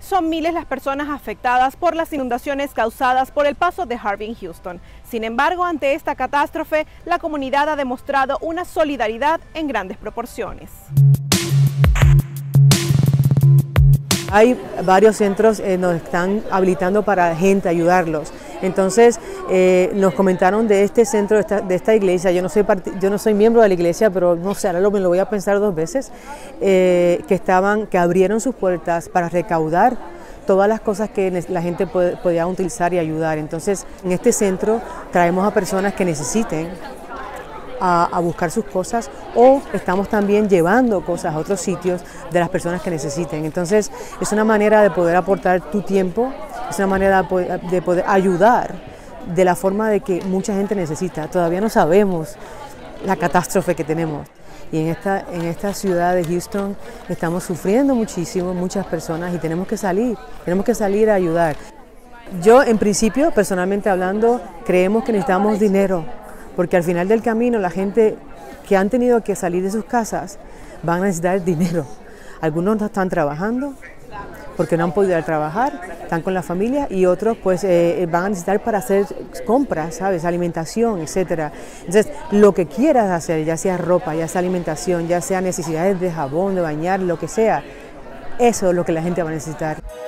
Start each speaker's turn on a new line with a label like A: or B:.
A: Son miles las personas afectadas por las inundaciones causadas por el paso de Harvey en Houston. Sin embargo, ante esta catástrofe, la comunidad ha demostrado una solidaridad en grandes proporciones.
B: Hay varios centros nos están habilitando para gente, ayudarlos. Entonces nos comentaron de este centro, de esta iglesia. Yo no soy miembro de la iglesia, pero no sé, ahora me lo voy a pensar dos veces, que abrieron sus puertas para recaudar todas las cosas que la gente podía utilizar y ayudar. Entonces en este centro traemos a personas que necesiten a buscar sus cosas, o estamos también llevando cosas a otros sitios de las personas que necesiten. Entonces es una manera de poder aportar tu tiempo, es una manera de poder ayudar de la forma de que mucha gente necesita. Todavía no sabemos la catástrofe que tenemos. Y en esta ciudad de Houston estamos sufriendo muchísimo, muchas personas, y tenemos que salir a ayudar. Yo, en principio, personalmente hablando, creemos que necesitamos dinero, porque al final del camino la gente que han tenido que salir de sus casas van a necesitar dinero. Algunos no están trabajando porque no han podido ir a trabajar, están con la familia, y otros pues van a necesitar para hacer compras, ¿sabes? Alimentación, etcétera. Entonces, lo que quieras hacer, ya sea ropa, ya sea alimentación, ya sea necesidades de jabón, de bañar, lo que sea, eso es lo que la gente va a necesitar.